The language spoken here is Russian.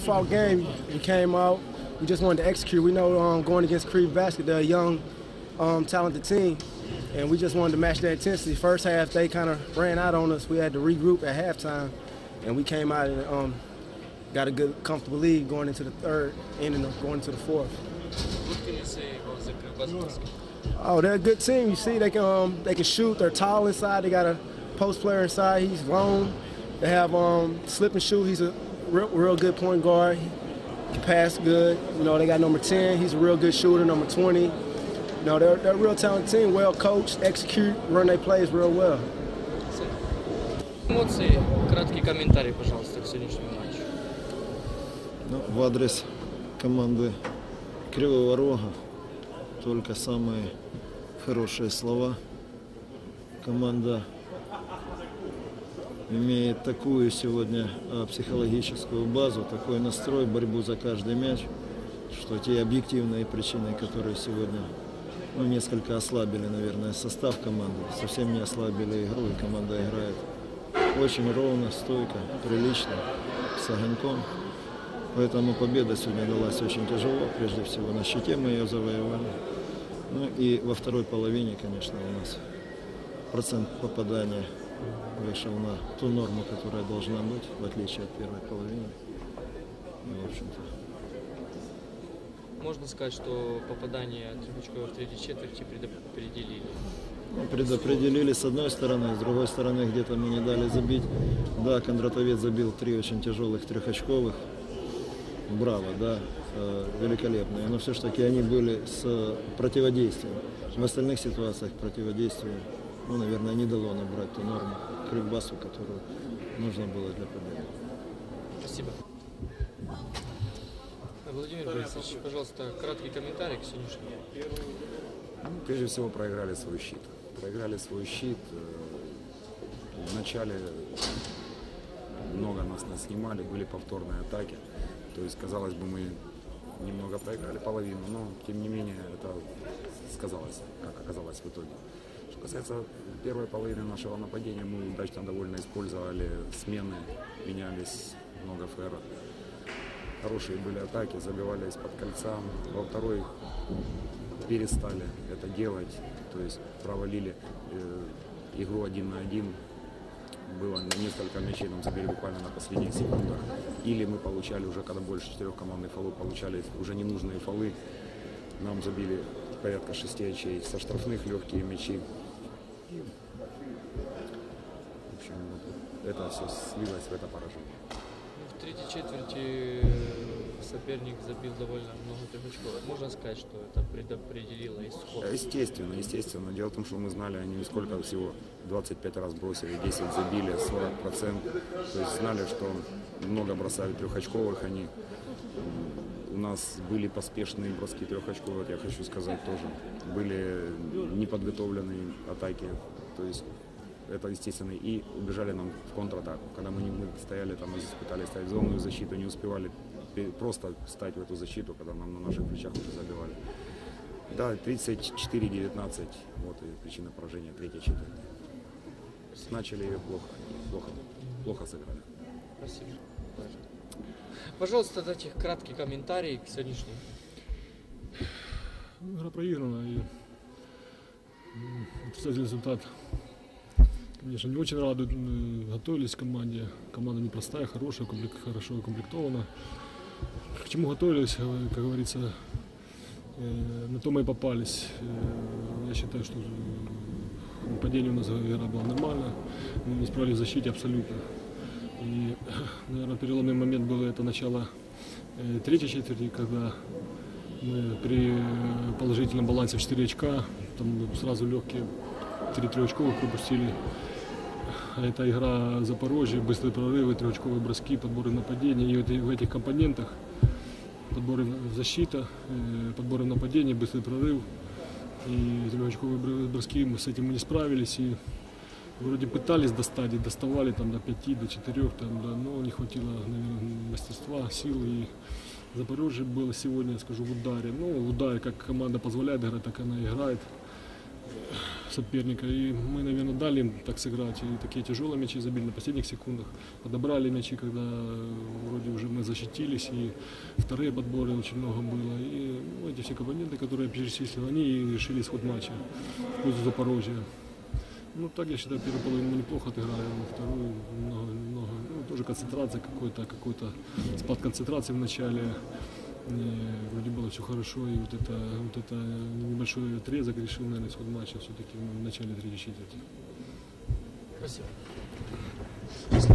Fall game, we came out. We just wanted to execute. We know going against Creve Basket, they're a young, talented team, and we just wanted to match their intensity. First half, they kind of ran out on us. We had to regroup at halftime, and we came out and got a good, comfortable lead going into the third inning, going into the fourth. What can you say about the Creve Basket? Oh, they're a good team. You see, they can shoot. They're tall inside. They got a post player inside. He's long. They have Slip and Shoot. He's a real good point guard. He can pass good. You know, they got number 10. He's a real good shooter. Number 20. You know, they're a real talented team. Well coached, execute, run their plays real well. Эмоции, краткий комментарий, пожалуйста, к сегодняшнему матчу. Ну, в адрес команды Кривого Рога только самые хорошие слова. Команда имеет такую сегодня психологическую базу, такой настрой, борьбу за каждый мяч, что те объективные причины, которые сегодня несколько ослабили, наверное, состав команды, совсем не ослабили игру, и команда играет очень ровно, стойко, прилично, с огоньком. Поэтому победа сегодня далась очень тяжело, прежде всего на щите мы ее завоевали. Ну и во второй половине, конечно, у нас процент попадания вышел на ту норму, которая должна быть, в отличие от первой половины. И, в общем-то. Можно сказать, что попадание трехочковых в третьей четверти предопределили? Предопределили с одной стороны, с другой стороны где-то мы не дали забить. Да, Кондратовец забил 3 очень тяжелых трехочковых. Браво, да, великолепные. Но все-таки они были с противодействием. В остальных ситуациях противодействие, наверное, не дало набрать ту норму Кривбасу, которую нужно было для победы. Спасибо. Владимир Борисович, пожалуйста, краткий комментарий к сегодняшнему. Прежде всего проиграли свой щит. Проиграли свой щит. Вначале много нас снимали, были повторные атаки. То есть, казалось бы, мы немного проиграли половину, но тем не менее это сказалось, как оказалось в итоге. Что касается первой половины нашего нападения, мы удачно довольно использовали смены, менялись много фэров. Хорошие были атаки, забивали из-под кольца. Во второй перестали это делать, то есть провалили игру 1 на 1. Было несколько мячей, нам забили буквально на последних секундах. Или мы получали уже, когда больше 4 командных фолов, получали уже ненужные фолы. Нам забили порядка 6 очей со штрафных, легкие мячи. В общем, это все слилось в это поражение. В третьей четверти соперник забил довольно много трехочковых. Можно сказать, что это предопределило исход? Естественно. Дело в том, что мы знали, они сколько всего, 25 раз бросили, 10 забили, 40%. То есть знали, что много бросают трехочковых они. У нас были поспешные броски трехочковых, я хочу сказать тоже. Были неподготовленные атаки. То есть это естественно, и убежали нам в контратаку. Когда мы стояли там, мы пытались ставить зонную защиту, не успевали просто встать в эту защиту, когда нам на наших плечах уже забивали. Да, 34-19, вот и причина поражения третьей четверти. Начали ее плохо сыграли. Спасибо. Пожалуйста, дайте краткий комментарий к сегодняшнему. Игра проиграна, и результат, конечно, не очень радует. Готовились к команде. Команда непростая, хорошая, хорошо укомплектована. К чему готовились, как говорится, на то мы и попались. Я считаю, что нападение у нас игра была нормальная. Мы не справились в защите абсолютно. И, наверное, переломный момент был это начало третьей четверти, когда мы при положительном балансе в 4 очка, там сразу легкие 3 трехочковых пропустили. Это игра Запорожья, быстрые прорывы, трехочковые броски, подборы нападения. И в этих компонентах подборы защита, подборы нападения, быстрый прорыв и трехочковые броски. Мы с этим не справились и вроде пытались достать и доставали там до 5, до 4, там, да, но не хватило, наверное, мастерства, сил. И Запорожье было сегодня, скажу, в ударе. Ну, в ударе, как команда позволяет играть, так она играет. соперника. И мы, наверное, дали им так сыграть. И такие тяжелые мячи забили на последних секундах. Подобрали мячи, когда вроде уже мы защитились. И вторые подборы очень много было. И эти все компоненты, которые я перечислил, они и решили исход матча в пользу Запорожья. Ну, так, я считаю, первую половину мы неплохо отыграли, вторую немного, ну, тоже концентрация какой-то спад концентрации в начале. И вроде было все хорошо, и вот это небольшой отрезок решил, наверное, исход матча все-таки в начале третьей четверти. Спасибо.